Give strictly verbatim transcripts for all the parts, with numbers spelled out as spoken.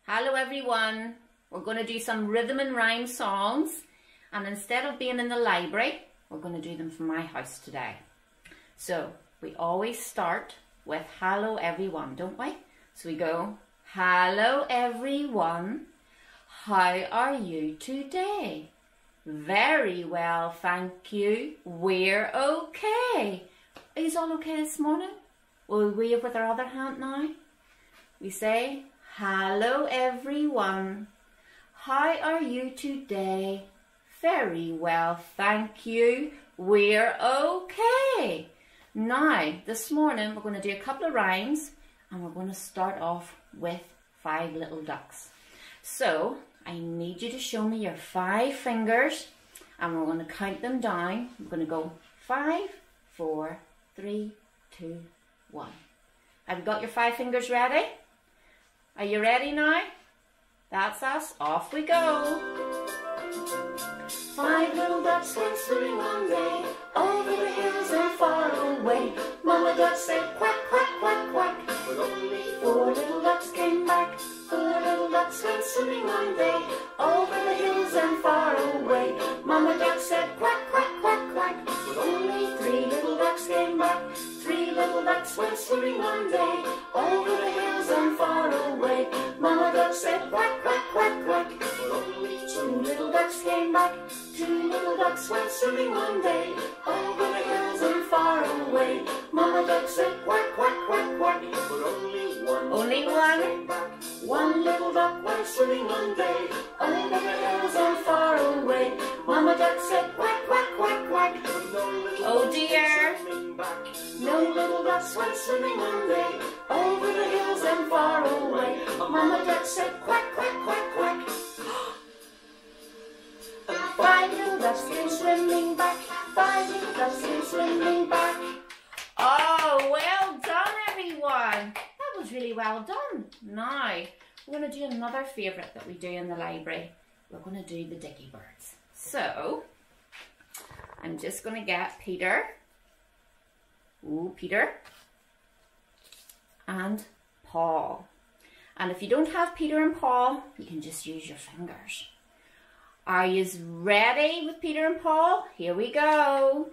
Hello everyone. We're going to do some rhythm and rhyme songs, and instead of being in the library, we're going to do them from my house today. So we always start with hello everyone, don't we? So we go, hello everyone, how are you today? Very well, thank you, we're okay. Are you all okay this morning? We'll wave with our other hand now. We say, hello everyone, how are you today? Very well, thank you, we're okay. Now, this morning we're going to do a couple of rhymes, and we're going to start off with five little ducks. So, I need you to show me your five fingers, and we're going to count them down. We're going to go five, four, three, two, one. Have you got your five fingers ready? Are you ready now? That's us. Off we go. Five little ducks went swimming one day, over the hills and far away. Mama duck said quack, quack, quack, quack, but only four little ducks came back. Four little ducks went swimming one day, over the hills and far away. Mama duck said quack, quack, quack, quack, but only three little ducks came back. Three little ducks went swimming one day, over the hills and far away. Mama duck said quack, quack, quack, quack, but only two little ducks came back. Two little ducks went swimming one day, over the hills and far away. Mama duck said quack, quack, quack, quack, but only one. Only one? Came back. One little duck went swimming one day, over the hills and far away. Mama duck said quack, quack, quack, quack, but no little oh dear. Back. No little ducks went swimming one day, over the hills and far away. Mama duck said quack, quack, quack, quack. Five little ducks came swimming back. Five little ducks came swimming back. Oh, well done everyone. That was really well done. Now, we're going to do another favourite that we do in the library. We're going to do the Dicky Birds. So, I'm just going to get Peter. Ooh, Peter. And Paul. And if you don't have Peter and Paul, you can just use your fingers. Are you ready with Peter and Paul? Here we go.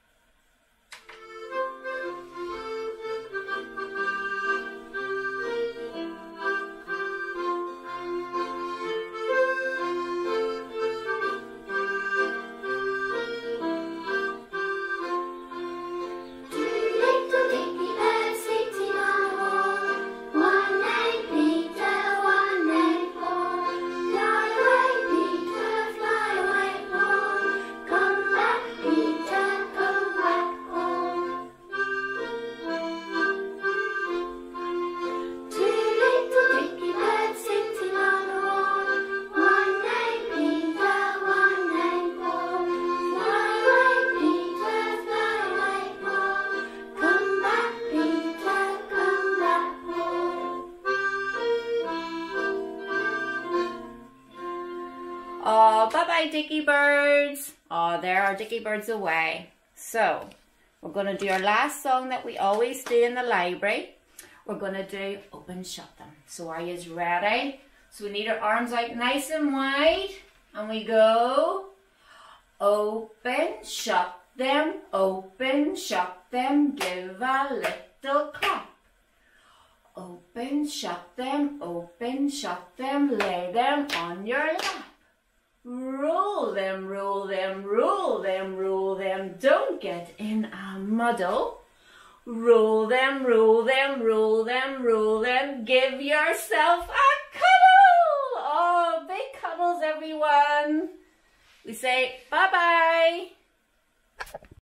Oh, bye-bye, Dicky Birds. Oh, there are Dicky Birds away. So, we're going to do our last song that we always do in the library. We're going to do Open, Shut Them. So, are you ready? So, we need our arms out nice and wide. And we go, open, shut them, open, shut them, give a little clap. Open, shut them, open, shut them, lay them on your lap. Roll them, roll them, roll them, roll them, don't get in a muddle. Roll them, roll them, roll them, roll them, give yourself a cuddle. Oh, big cuddles everyone. We say bye-bye.